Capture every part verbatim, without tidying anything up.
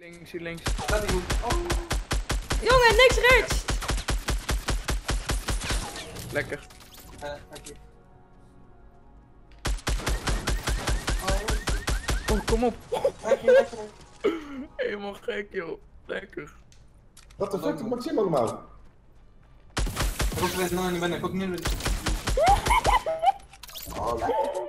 Links, hier links. Laat die goed. Oh. Jongen, niks rechts! Lekker. Uh, okay. Oh, kom op. Lekker, lekker. Helemaal gek, joh. Lekker. Wat de fuck, Maxime allemaal? Roep er eens naar binnen, ik ook niet. Oh, lekker.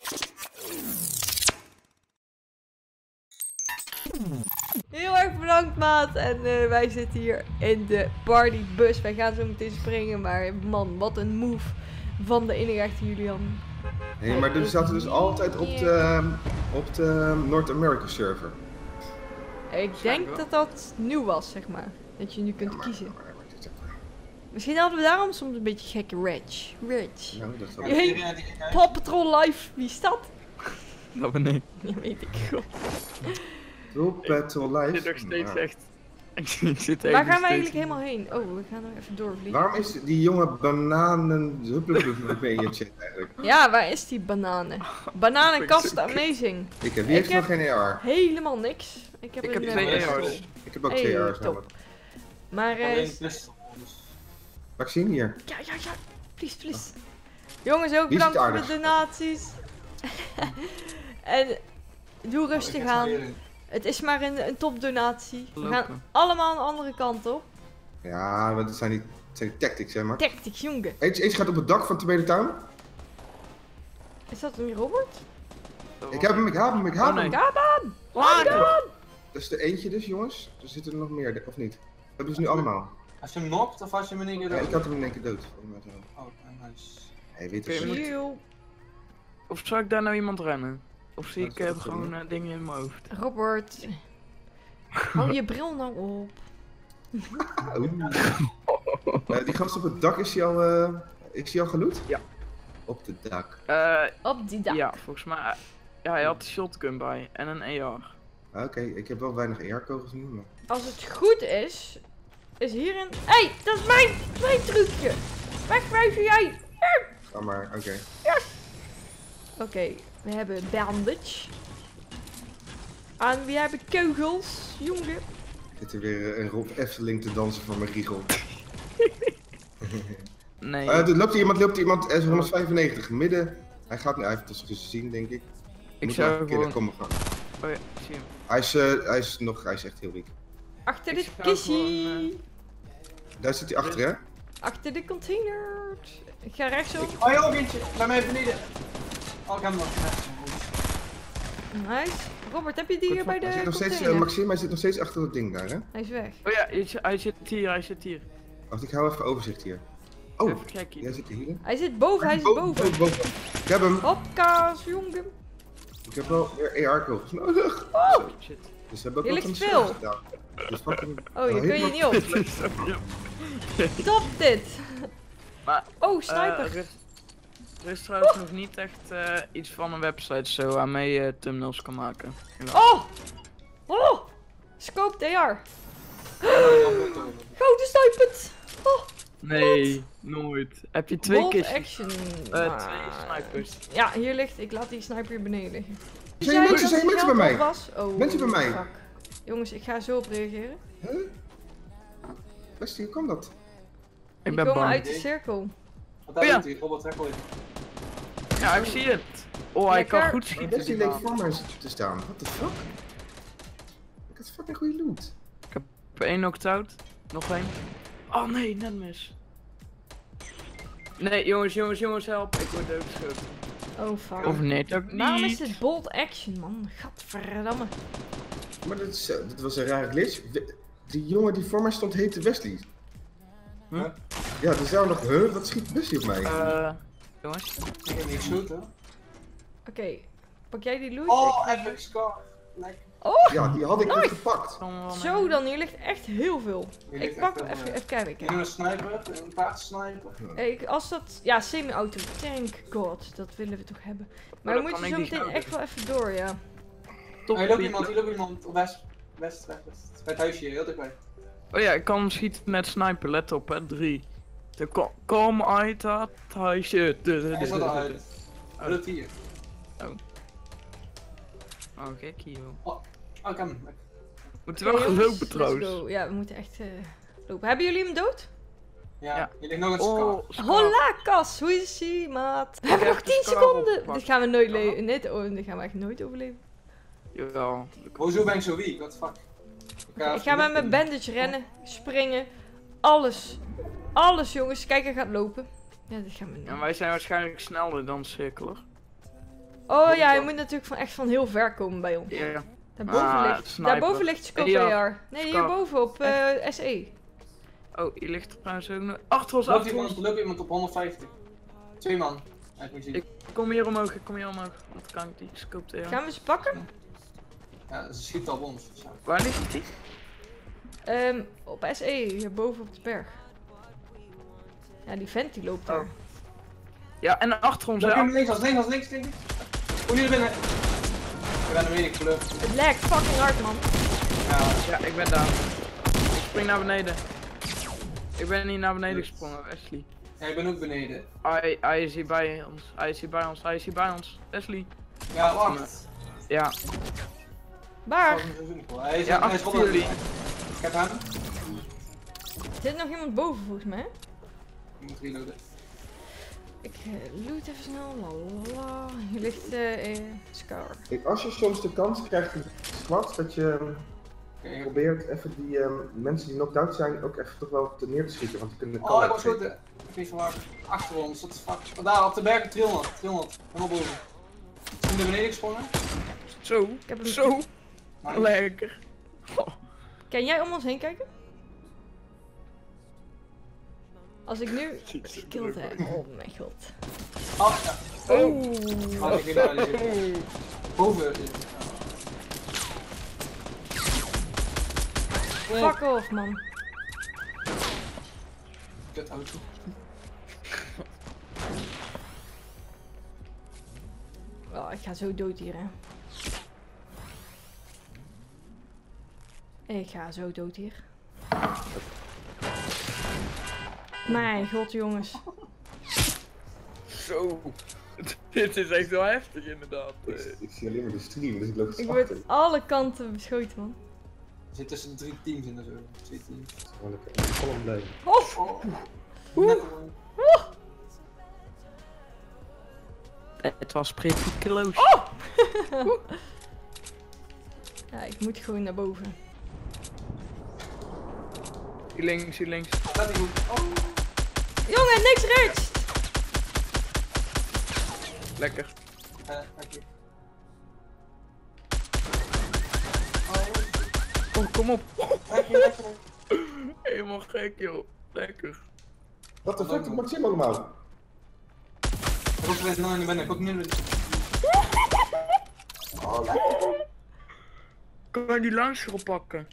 Heel erg bedankt, maat. En uh, wij zitten hier in de partybus. Wij gaan zo meteen springen, maar man, wat een move van de enige echte Julian. Hé, hey, maar we zaten dus altijd op de, op de North America server. Ik denk dat dat nieuw was, zeg maar. Dat je nu kunt Ja, maar, kiezen. maar, maar, dit is ook- Misschien hadden we daarom soms een beetje gekke rage. Rage. Nou, dat is wel- Je heet Paw Patrol Live. Wie is dat? Dat ben ik. Ja, weet ik gewoon. Paw Patrol Ik Live. zit nog steeds Ja. echt. Ik zit Waar even gaan we steeds- eigenlijk helemaal heen? Oh, we gaan nog even doorvliegen. Waarom is die jonge bananen huppelebubbe in je chat eigenlijk? Ja, waar is die bananen? Bananenkast, amazing. Ik heb, wie heeft Ik heb- nog geen A R? Helemaal niks. Ik heb, Ik een, heb eh, twee Ja, A R's. Ik heb ook Hey, twee A R's. top. Maar eh, Alleen pistol. Dus. Maxime hier. ja, ja, ja. Please, please. Jongens, ook Wie is het bedankt voor de aardig? donaties. En doe rustig Oh, aan. ik ga Het is maar een, een topdonatie. We gaan Lopen. allemaal een andere kant op. Ja, want het zijn die, het zijn die tactics, zeg maar. Tactics, jongen. Eentje, eentje gaat op het dak van de tweede tuin. Is dat een Robert? Ik heb hem, ik heb hem, ik heb Oh, nee. hem. Gaban! Later! Dat is de eentje dus, jongens. Er zitten er nog meer, of niet? We hebben ze nu allemaal. Als je hem nokt of als je hem in één keer Ja, ik dood? had hem in één keer dood. Oh, nice. Hey, weet Oké, je je moet- Chill. Of zou ik daar nou iemand rennen? Of zie Dat ik is eh, ook gewoon goed, eh, dingen in mijn hoofd? Robert. Hou je bril nou op. Uh, die gast op het dak, is hij al, uh, is hij al geloot? Ja. Op het dak. Ah, Eh, Op die dak. ja, volgens mij. Ja, hij had de shotgun bij en een A R. Ah, Oké, ik heb wel weinig A R-kogels nu, maar... Als het goed is, is hierin... Hé, hey, dat is mijn, mijn trucje. Wegwijzen jij. Ga maar, oké. Oké, we hebben bandage. En we hebben kogels, jongen. Zit er weer uh, een Rob Efteling te dansen voor mijn riegel. Nee. Uh, er loopt hier iemand, loopt hier iemand, S honderdvijfennegentig, midden. Hij gaat nu, hij heeft het dus gezien, denk ik. ik Moet maar zou even killen, gewoon. kom maar gaan. Oh ja, ik zie hem. Hij is, uh, hij is nog, hij is echt heel weak. Achter Ik de zou kistje. gewoon, Daar zit hij achter, hè? Achter de container. Ik ga rechtsop. Oh joh, eentje. Bij mij beneden. Oh, ik heb hem nog. Nice. Robert, heb je die hier bij de Hij zit nog steeds, uh, container? Maxime, hij zit nog steeds achter dat ding daar, hè? Hij is weg. Oh ja, hij zit- hij zit hier, hij zit hier. Wacht, ik hou even overzicht hier. Oh, Even kijken. jij zit hier. Hij zit boven, hij zit boven. Ik heb hem. Hopkaas, jongen. Ik heb wel weer A R-kogels nodig. Oh, Zo, shit. Dus ze hebben ook Hier wat ligt van de veel. service gedaan. Dus fucking... oh, hier kun je niet op. Dit is zo jammer. Stop dit. Maar, Oh, eh, sniper. er, is, er is trouwens nog niet echt eh, iets van een website zo waarmee je thumbnails kan maken. Helaas. Oh! Oh! Scope D R. Gouden sniper. Oh, Nee, nooit. Heb je twee bolt keer action. Eh, Maar- twee snipers. Ja, hier ligt. Ik laat die sniper hier beneden liggen. Zijn Zei mensen, dat zijn die mensen bij geld mij? op Was? Oh, Mensen bij mij? fuck. Jongens, ik ga zo op reageren. Huh? Bestie, hoe kan dat? Ik Die ben komen bang. uit de cirkel. Wat daar Oh ja. doet hij? Robert, trek wel in. Ja, ik zie het. Oh, hij kan Lekker. goed schieten. Bestie die leek man. voor mij te staan. What the fuck? Ik had fucking goede loot. Ik heb één knocked-out. Nog één. Oh nee, net mis. Nee, jongens, jongens, jongens, help. Ik word doodgeschoten. Oh, fuck. Of net ook niet. Waarom is dit bolt action, man? Gadverdamme. Maar dit, is, uh, dit was een rare glitch. We- Die jongen die voor mij stond heette Wesley. Huh? Ja, die zou nog... Huh? Wat schiet Wesley op mij? Eh, jongens. Ik heb niet geschoten. Oké, pak jij die loot? Oh, Ik- epic scar. Lekker. Oh, Ja, die had ik Nice. niet gepakt. Dan wel zo een- dan. Hier ligt echt heel veel. Hier Ik ligt pak echt even, wel, even kijken. Ik doe een sniper, een paardsniper. Ik, als dat... Ja, semi-auto. Thank god. Dat willen we toch hebben. Maar dan we kan moeten ik zo die meteen snel echt wel even door, ja. Top. Oh, hier loopt iemand, hier loopt iemand. West, west, west, west. Bij het huisje hier, heel dichtbij. Oh ja, ik kan hem schieten met sniper. Let op, hè. Drie. De ko kom uit dat huisje. Hij zat eruit. Hij loopt hier. Oh, gek, joh. Oh, ik heb hem. Moeten Oké, wel jongens, gelopen let's trouwens. go. Ja, we moeten echt uh, lopen. Hebben jullie hem dood? Ja, Ja. je ligt nog een Oh, scar. Scar. Hola, Cas. Hoe is ie, maat? We hebben heb nog de tien Scar seconden. opgepakt. Dit gaan we nooit leven. Dit, oh, dit gaan we echt nooit overleven. Jawel. Hoezo ben ik zo weak? What the fuck? Ik ga met mijn bandage rennen, springen. Alles. Alles, jongens. Kijk, hij gaat lopen. Ja, dit gaan we niet. En wij zijn waarschijnlijk sneller dan Cirkeler. Oh ja, hij moet natuurlijk van echt van heel ver komen bij ons. Ja. Daarboven Ah, ligt, sniper. daarboven ligt Scope Ja, A R. Nee, Scar. hierboven op uh, S E. Oh, hier ligt er trouwens ook nog. Achter ons, Loopt achter ons. iemand, loopt iemand op honderdvijftig. Twee man. Ja, ik moet zien. Ik kom hier omhoog, ik kom hier omhoog. Want dan kan ik die scope tegen. Gaan we ze pakken? Ja, ze schiet op ons. Dus ja. Waar ligt die? Um, op S E, hierboven op de berg. Ja, die vent die loopt daar. Oh. Ja, en achter ons. Loop hè. je links, als links, als links, links. Kom hier binnen. Ik ben er weer, ik geloof. Het lijkt fucking hard, man. Ja, Ja, ik ben daar. Ik spring naar beneden. Ik ben niet naar beneden gesprongen, Wesley. ja, ik ben ook beneden. Hij, hij is hier bij ons. Hij is hier bij ons. Hij is hier bij ons. Wesley. Ja, wacht. Ja. Waar? Hij is, Ja, hij is achter onder- jullie. Ik heb hem. Er zit nog iemand boven, volgens mij. Ik moet reloaden. Ik uh, loot even snel. Lalala. Hier ligt eh uh, Scar. Ik- Als je soms de kans krijgt in squad, dat je ehm, Oké, probeert even die ehm, mensen die knocked out zijn ook even toch wel te neer te schieten, want die kunnen de Oh, ik kant was goed. uitsteken. Ik weet van waar. Achter ons, wat de fuck. Oh, daar op de berg, tweehonderd. tweehonderd. Helemaal boven. Is hij naar beneden gesprongen? Zo. Ik heb hem... Zo. Nice. Lekker. Oh. Kan jij om ons heen kijken? Als ik nu Ziet er gekild leuk heb. Oh mijn god. Oh, ja. Oh. Oh, ik weet niet waar die zit. Boven. Fuck off, man. Kut auto. Oh, ik ga zo dood hier, hè. Ik ga zo dood hier. Mijn god, jongens. Zo. Dit is echt wel heftig inderdaad. Ik, ik zie alleen maar de stream, dus ik loop Ik achter. word alle kanten beschoten, man. Er zit tussen drie teams in de zo. Twee teams. Gewoon lekker in de column blijven. Oh, Oh. Oeh. Net gewoon. Het was pretty close. ja, ik moet gewoon naar boven. Hier links, hier links. Dat is goed. Oh. Jongen, niks rust! Lekker. Eh, dank je. Oh, kom op. Lekker, lekker. Helemaal gek joh. Lekker. Wat de fuck doet Maxim allemaal? Rob is nog in binnen. Kom nu binnen. Oh, lekker. Kan je die langs erop pakken?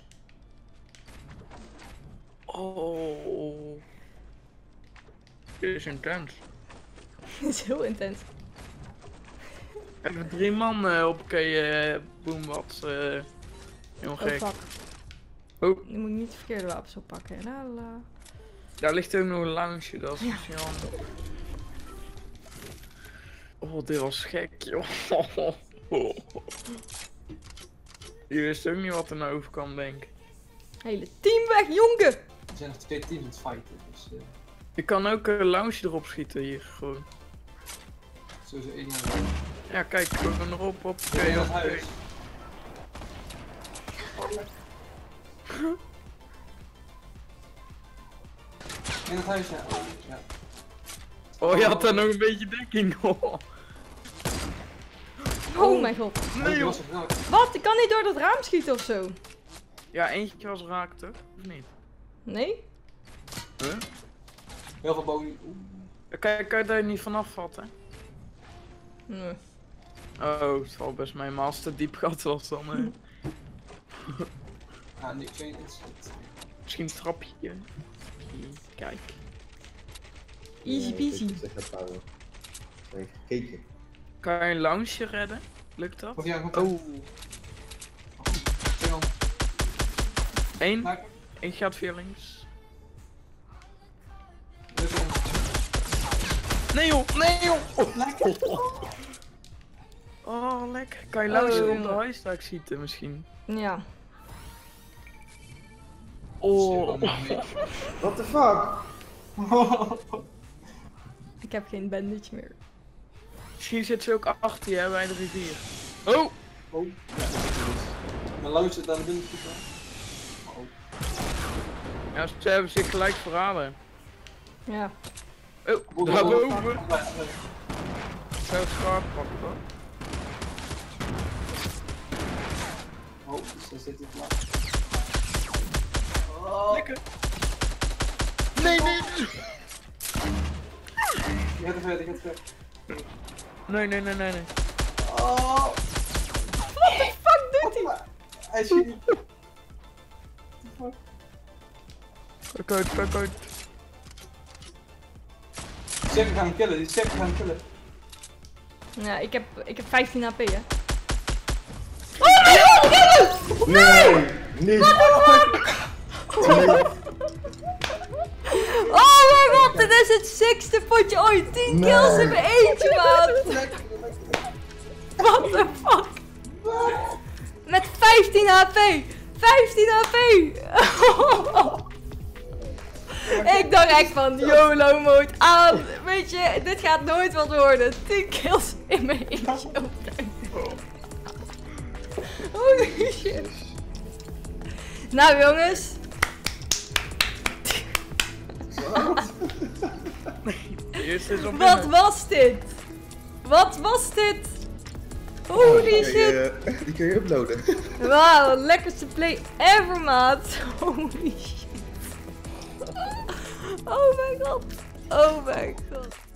Oh. Dit is intens. Dit is heel intens. Even drie man uh, op uh, boombots. Uh, heel Oh gek. fuck. Oh, Nu moet ik niet de verkeerde wapens oppakken. La la. daar ligt ook nog een lounge, dat is Ja. misschien handig. Oh, dit was gek joh. Je wist ook niet wat er naar overkwam, denk ik. Hele team weg, jongen! Er zijn nog twee teams aan het fighten. Dus uh, Je kan ook een lounge erop schieten hier gewoon. sowieso één man. Ja, kijk, gewoon erop, op. In Oké, het oké. huis. In het huis, ja. ja. Oh, je had daar nog een beetje dekking. Oh. Oh mijn god. Nee Die joh. was er wel. Wat? Ik kan niet door dat raam schieten of zo. Ja, eentje was raak toch? Of niet? Nee? Huh? Heel veel boven. Oeh. Kijk, kan je daar niet vanaf vatten? Nee. Oh, het valt best mee, maar als het te diep gat was dan... Uh, Ja, niks. Geen incident. misschien een trapje. Kijk. Easy peasy. Ik zeg dat nou. Even gekeken. Kan je een lounge redden? Lukt dat? Of ja, goed. Oh, Twee man. één. Maak. Eén gaat via links. Lukt om. Nee joh, nee joh! Lekker. Oh, lekker. Kan je lounge Oh, op de jongen. huisdak schieten misschien? Ja. Oh. What the fuck? Ik heb geen bandage meer. Misschien zit ze ook achter je hè, bij de rivier. Oh! Oh. Mijn lood zit aan de binnenkant. Oh. Ja, ze hebben zich gelijk verraden. Ja. Oh, daarboven. Zo scherp pakken hoor. Oh, ze zit hier klaar. Oh. Lekker. Nee, nee, nee. Die gaat er verder, die gaat er verder. Nee, nee, nee, nee, nee. Oh. What the fuck doet hij? Hij is hier niet. Kijk uit, kijk uit. Die checker gaan hem killen, die checker gaan hem killen. Ja, ik heb, ik heb vijftien H P, hè. Oh my god, kill hem! Nee! Niet! Oh my god, dit is het sixte potje ooit. tien Nee. kills in mijn eentje, maat. What the fuck? Met vijftien H P. vijftien H P. Ik dacht echt van YOLO mode aan. Weet je, dit gaat nooit wat worden. tien kills in mijn eentje. Holy shit. Nou jongens. De eerste is op Wat was dit? Wat was dit? Holy Die kun shit. je- Die kun je uploaden. Wauw, lekkerste play ever, maat. Holy shit. Oh my god. Oh my god.